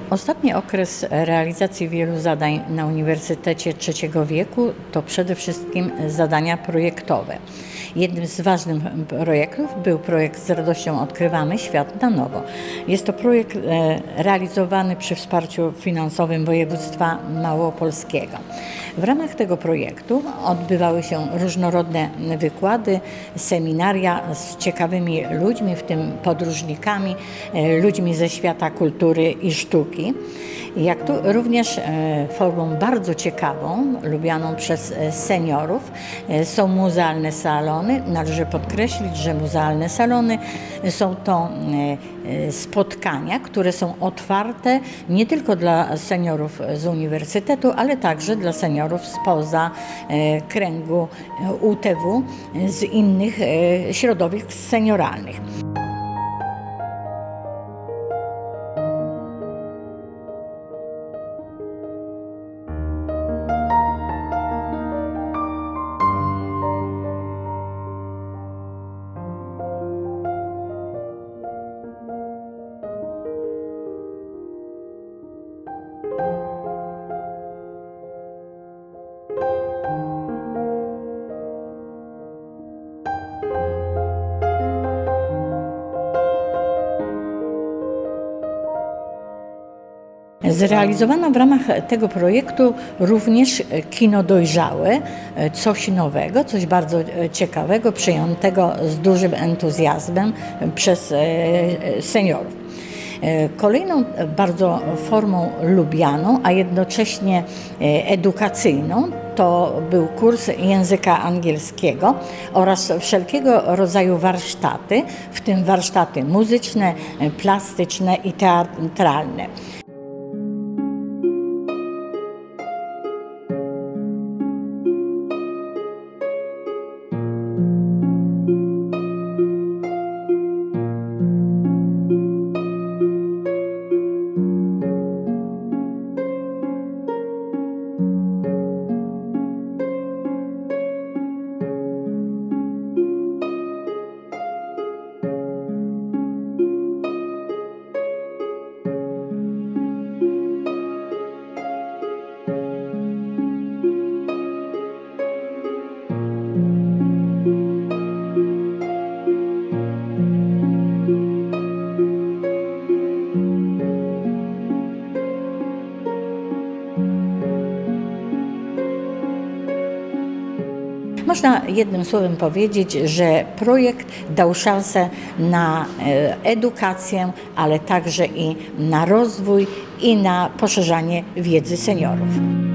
Ostatni okres realizacji wielu zadań na Uniwersytecie Trzeciego Wieku to przede wszystkim zadania projektowe. Jednym z ważnych projektów był projekt Z radością odkrywamy świat na nowo. Jest to projekt realizowany przy wsparciu finansowym województwa małopolskiego. W ramach tego projektu odbywały się różnorodne wykłady, seminaria z ciekawymi ludźmi, w tym podróżnikami, ludźmi ze świata kultury i sztuki. Jak tu również formą bardzo ciekawą, lubianą przez seniorów, są muzealne salony. Należy podkreślić, że muzealne salony są to spotkania, które są otwarte nie tylko dla seniorów z uniwersytetu, ale także dla seniorów spoza kręgu UTW, z innych środowisk senioralnych. Zrealizowano w ramach tego projektu również kino dojrzałe, coś nowego, coś bardzo ciekawego, przyjętego z dużym entuzjazmem przez seniorów. Kolejną bardzo formą lubianą, a jednocześnie edukacyjną to był kurs języka angielskiego oraz wszelkiego rodzaju warsztaty, w tym warsztaty muzyczne, plastyczne i teatralne. Można jednym słowem powiedzieć, że projekt dał szansę na edukację, ale także i na rozwój i na poszerzanie wiedzy seniorów.